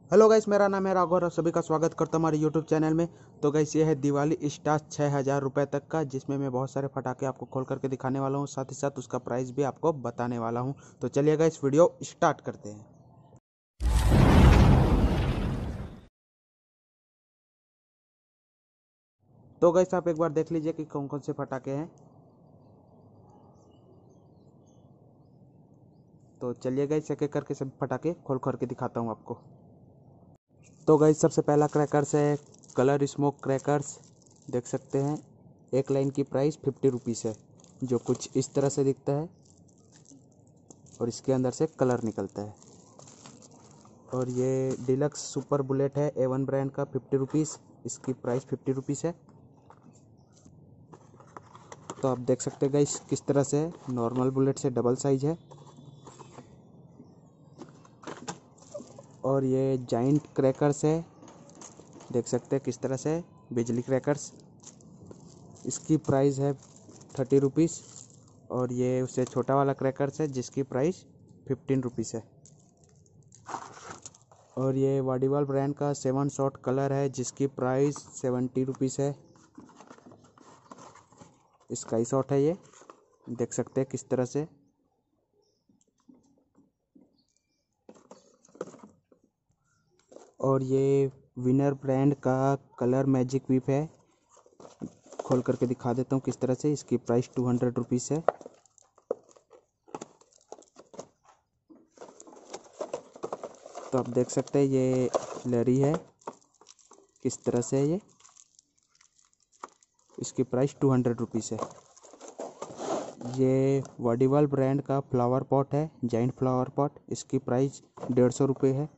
Hello guys, मेरा नाम है राघव और सभी का स्वागत करता हूँ हमारे यूट्यूब चैनल में। तो गाइस, ये है दिवाली स्टार 6000 रुपये तक का, जिसमें मैं बहुत सारे पटाखे आपको खोल करके दिखाने वाला हूँ, साथ ही साथ उसका प्राइस भी आपको बताने वाला हूँ। तो चलिए गाइस, वीडियो स्टार्ट करते हैं। तो गाइस, आप एक बार देख लीजिए कि कौन कौन से पटाखे हैं। तो चलिए गाइस, एक एक करके सभी पटाखे खोल करके दिखाता हूँ आपको। तो गाइस, सबसे पहला क्रैकर्स है कलर स्मोक क्रैकर्स। देख सकते हैं, एक लाइन की प्राइस 50 रुपीज़ है, जो कुछ इस तरह से दिखता है और इसके अंदर से कलर निकलता है। और ये डिलक्स सुपर बुलेट है A1 ब्रांड का, 50 रुपीज़। इसकी प्राइस 50 रुपीज़ है। तो आप देख सकते हैं गाइस, किस तरह से नॉर्मल बुलेट से डबल साइज है। और ये जाइंट क्रैकर्स है, देख सकते हैं किस तरह से बिजली क्रैकर्स। इसकी प्राइस है 30 रुपीज़। और ये उससे छोटा वाला क्रैकर्स है, जिसकी प्राइस 15 रुपीज़ है। और ये वाडीवाल ब्रांड का 7 शॉट कलर है, जिसकी प्राइस 70 रुपीज़ है। स्काई शॉट है ये, देख सकते हैं किस तरह से। और ये विनर ब्रांड का कलर मैजिक विप है, खोल करके दिखा देता हूँ किस तरह से। इसकी प्राइस 200 रुपीज़ है। तो आप देख सकते हैं ये लरी है, किस तरह से है ये। इसकी प्राइस 200 रुपीज़ है। ये वाडीवाल ब्रांड का फ्लावर पॉट है, जाइंट फ्लावर पॉट। इसकी प्राइस 150 रुपये है।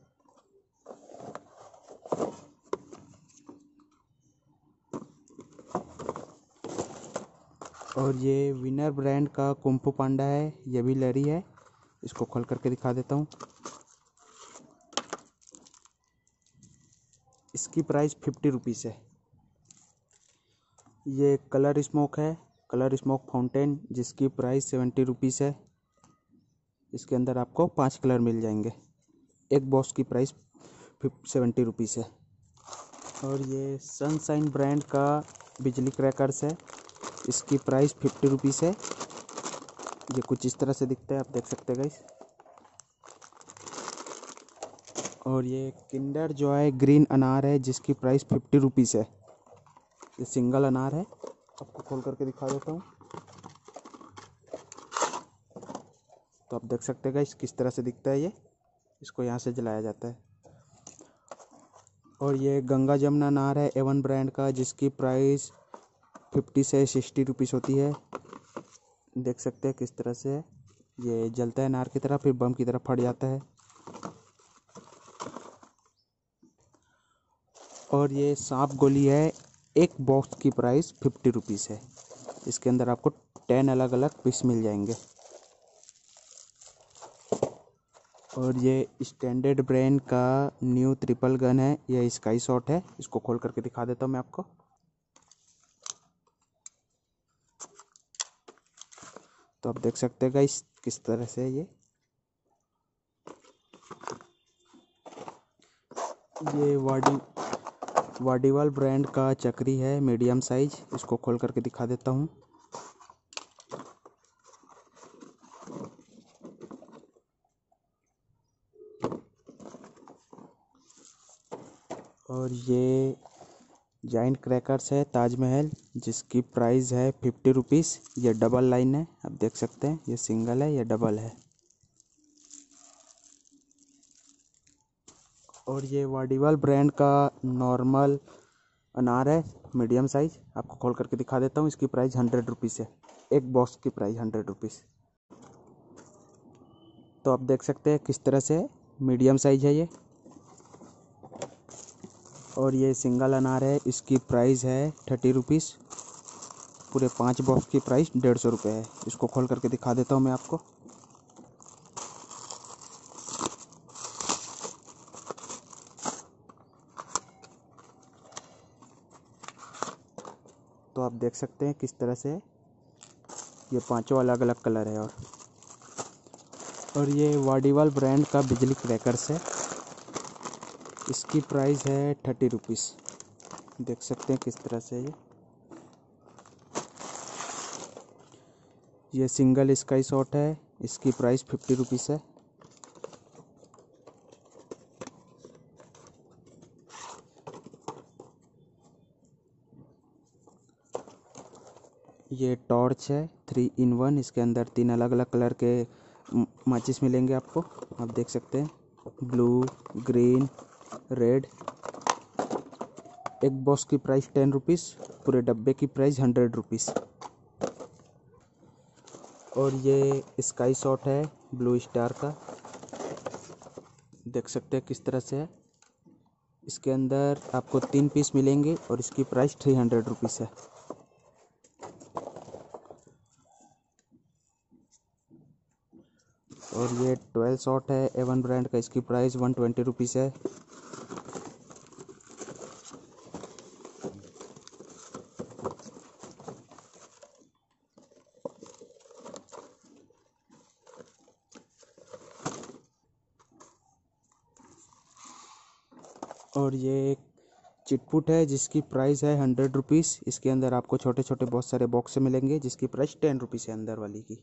और ये विनर ब्रांड का कुम्फू पांडा है, ये भी लरी है। इसको खोल करके दिखा देता हूँ। इसकी प्राइस 50 रुपीज़ है। ये कलर स्मोक है, कलर स्मोक फाउंटेन, जिसकी प्राइस 70 रुपीज़ है। इसके अंदर आपको 5 कलर मिल जाएंगे। एक बॉक्स की प्राइस 70 रुपीज़ है। और ये सनशाइन ब्रांड का बिजली क्रैकर्स है, इसकी प्राइस 50 रुपीज़ है। ये कुछ इस तरह से दिखता है, आप देख सकते हैं गाइस। और ये किंडर जॉय ग्रीन अनार है, जिसकी प्राइस 50 रुपीज़ है। ये सिंगल अनार है, आपको खोल करके दिखा देता हूँ। तो आप देख सकते हैं गाइस, किस तरह से दिखता है ये। इसको यहाँ से जलाया जाता है। और ये गंगा जमुना अनार है A1 ब्रांड का, जिसकी प्राइस 50 से 60 रुपीज़ होती है। देख सकते हैं किस तरह से है। ये जलता है अनार की तरह, फिर बम की तरह फट जाता है। और ये सांप गोली है, एक बॉक्स की प्राइस 50 रुपीज़ है। इसके अंदर आपको 10 अलग अलग पीस मिल जाएंगे। और ये स्टैंडर्ड ब्रांड का न्यू ट्रिपल गन है, यह स्काई शॉट है। इसको खोल करके दिखा देता हूँ मैं आपको। तो आप देख सकते हैं गाइस, किस तरह से है ये। ये वाडीवाल ब्रांड का चक्री है, मीडियम साइज। इसको खोल करके दिखा देता हूँ। और ये जाइंट क्रैकर्स है ताजमहल, जिसकी प्राइस है 50 रुपीज़। ये डबल लाइन है, आप देख सकते हैं। ये सिंगल है, ये डबल है। और ये वाडीवाल ब्रांड का नॉर्मल अनार है, मीडियम साइज। आपको खोल करके दिखा देता हूँ। इसकी प्राइस 100 रुपीज़ है। एक बॉक्स की प्राइस 100 रुपीज़। तो आप देख सकते हैं किस तरह से मीडियम साइज है ये। और ये सिंगल अनार है, इसकी प्राइस है 30 रुपीज़। पूरे 5 बॉक्स की प्राइस 150 रुपये है। इसको खोल करके दिखा देता हूँ मैं आपको। तो आप देख सकते हैं किस तरह से ये पांचों अलग अलग कलर है। और ये वाडीवाल ब्रांड का बिजली क्रैकर्स है, इसकी प्राइस है 30 रुपीज़। देख सकते हैं किस तरह से ये सिंगल स्काई शॉट है, इसकी प्राइस 50 रुपीज़ है। ये टॉर्च है 3 in 1, इसके अंदर 3 अलग अलग कलर के माचिस मिलेंगे आपको। आप देख सकते हैं ब्लू, ग्रीन, रेड। एक बॉक्स की प्राइस 10 रुपीज़, पूरे डब्बे की प्राइस 100 रुपीज़। और ये स्काई शॉट है ब्लू स्टार का, देख सकते हैं किस तरह से है। इसके अंदर आपको 3 पीस मिलेंगे और इसकी प्राइस 300 रुपीज़ है। और ये 12 शॉट है एवन ब्रांड का, इसकी प्राइस 120 रुपीज़ है। और ये एक चिटपुट है जिसकी प्राइस है 100 रुपीज़। इसके अंदर आपको छोटे छोटे बहुत सारे बॉक्स मिलेंगे जिसकी प्राइस 10 रुपीज़ है अंदर वाली की।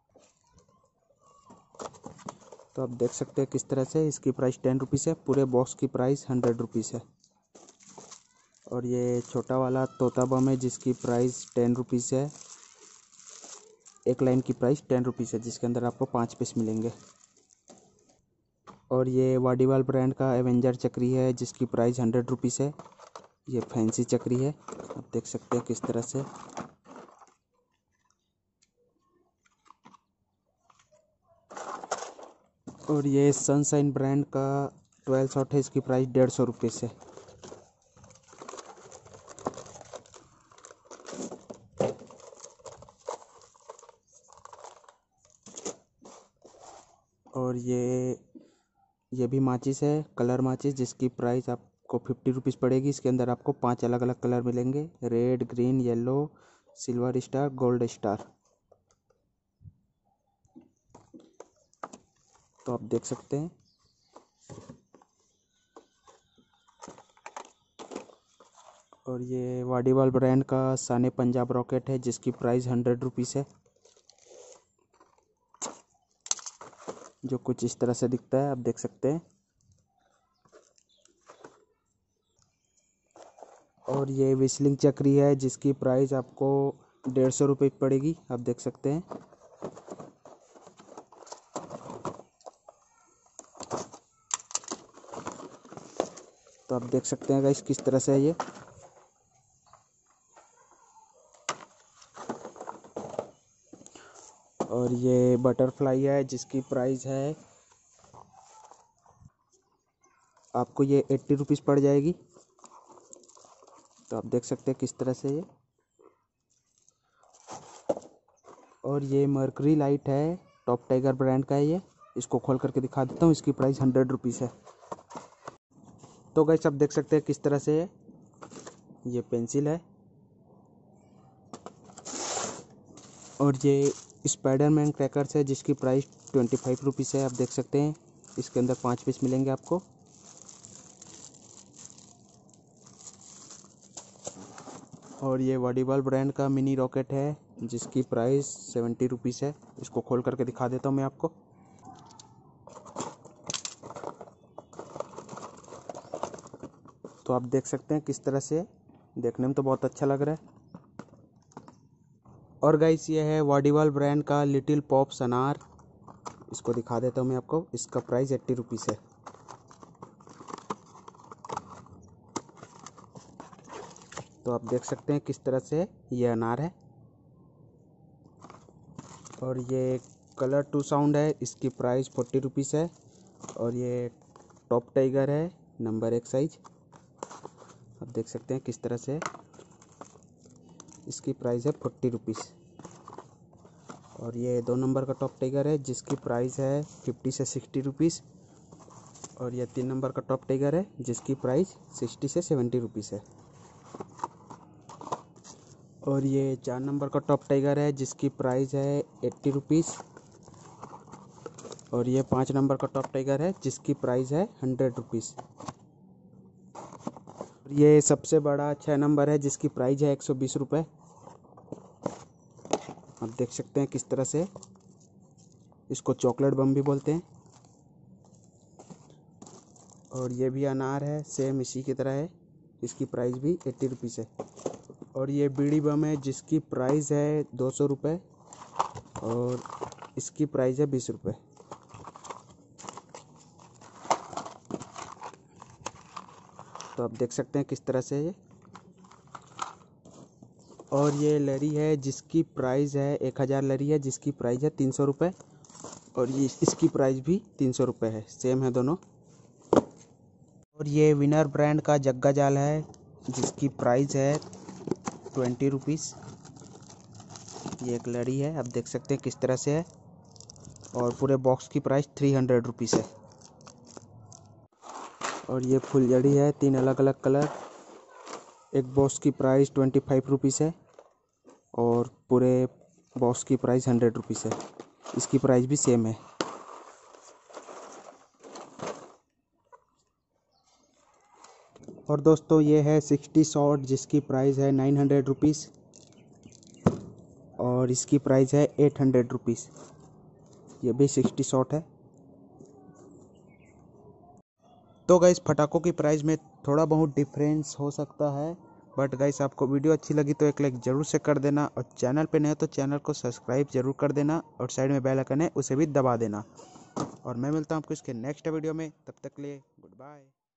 तो आप देख सकते हैं किस तरह से इसकी प्राइस 10 रुपीज़ है, पूरे बॉक्स की प्राइस 100 रुपीज़ है। और ये छोटा वाला तोता बम है जिसकी प्राइस 10 रुपीज़ है। एक लाइन की प्राइस 10 रुपीज़ है जिसके अंदर आपको 5 पीस मिलेंगे। और ये वाडीवाल ब्रांड का एवेंजर चक्री है जिसकी प्राइस 100 रुपीज़ है। ये फैंसी चक्री है, आप देख सकते हैं किस तरह से। और ये सनशाइन ब्रांड का 12 शॉट है, इसकी प्राइस 150 रुपये है। और ये भी माचिस है, कलर माचिस, जिसकी प्राइस आपको 50 रुपीज़ पड़ेगी। इसके अंदर आपको 5 अलग अलग कलर मिलेंगे, red, green, yellow, silver star, gold star. तो आप देख सकते हैं। और ये वाडीवाल ब्रांड का साने पंजाब रॉकेट है जिसकी प्राइस 100 रुपीज़ है, जो कुछ इस तरह से दिखता है, आप देख सकते हैं। और ये विस्लिंग चक्री है जिसकी प्राइस आपको 150 रुपये पड़ेगी, आप देख सकते हैं। तो आप देख सकते हैं गाइस किस तरह से है ये। और ये बटरफ्लाई है जिसकी प्राइस है आपको ये 80 रुपीज़ पड़ जाएगी। तो आप देख सकते हैं किस तरह से ये। और ये मर्करी लाइट है, टॉप टाइगर ब्रांड का है ये। इसको खोल करके दिखा देता हूँ, इसकी प्राइस 100 रुपीज़ है। तो गाइस आप देख सकते हैं किस तरह से है। ये पेंसिल है। और ये स्पाइडरमैन क्रैकर्स है जिसकी प्राइस 25 रुपीज़ है, आप देख सकते हैं। इसके अंदर 5 पीस मिलेंगे आपको। और ये वाडीवाल ब्रांड का मिनी रॉकेट है जिसकी प्राइस 70 रुपीज़ है। इसको खोल करके दिखा देता हूँ मैं आपको। तो आप देख सकते हैं किस तरह से, देखने में तो बहुत अच्छा लग रहा है। और गाइस ये है वाडीवाल ब्रांड का लिटिल पॉप्स अनार, इसको दिखा देता हूँ मैं आपको। इसका प्राइस 80 रुपीज़ है। तो आप देख सकते हैं किस तरह से ये अनार है। और ये कलर टू साउंड है, इसकी प्राइस 40 रुपीज़ है। और ये टॉप टाइगर है नंबर 1 साइज, आप देख सकते हैं किस तरह से। इसकी प्राइस है 40 रुपीज़। और ये 2 नंबर का टॉप टाइगर है जिसकी प्राइस है 50 से 60 रुपीज़। और ये 3 नंबर का टॉप टाइगर है जिसकी प्राइस 60 से 70 रुपीज़ है। और ये 4 नंबर का टॉप टाइगर है जिसकी प्राइस है 80 रुपीज़। और ये 5 नंबर का टॉप टाइगर है जिसकी प्राइस है 100 रुपीज़। ये सबसे बड़ा 6 नंबर है जिसकी प्राइस है 120 रुपये। आप देख सकते हैं किस तरह से, इसको चॉकलेट बम भी बोलते हैं। और ये भी अनार है, सेम इसी की तरह है, इसकी प्राइस भी 80 रुपीज़ है। और ये बीड़ी बम है जिसकी प्राइस है 200 रुपये और इसकी प्राइस है 20 रुपये। तो आप देख सकते हैं किस तरह से ये। और ये लरी है जिसकी प्राइस है 1000 लरी है जिसकी प्राइस है 300 रुपये और ये इसकी प्राइस भी 300 रुपये है, सेम है दोनों। और ये विनर ब्रांड का जग्गा जाल है जिसकी प्राइस है 20 रुपीज़। ये एक लड़ी है, आप देख सकते हैं किस तरह से है। और पूरे बॉक्स की प्राइस 300 रुपीज़ है। और ये फुलझड़ी है, 3 अलग अलग कलर। एक बॉक्स की प्राइस 25 रुपीज़ है और पूरे बॉक्स की प्राइस 100 रुपीज़ है, इसकी प्राइस भी सेम है। और दोस्तों ये है 60 शॉट जिसकी प्राइस है 900 रुपीज़ और इसकी प्राइस है 800 रुपीज़। ये भी 60 शॉट है। तो गाइस पटाखों की प्राइस में थोड़ा बहुत डिफरेंस हो सकता है, बट गाइस आपको वीडियो अच्छी लगी तो एक लाइक ज़रूर से कर देना और चैनल पे नए हो तो चैनल को सब्सक्राइब जरूर कर देना और साइड में बेल आइकन है उसे भी दबा देना। और मैं मिलता हूँ आपको इसके नेक्स्ट वीडियो में, तब तक के लिए गुड बाय।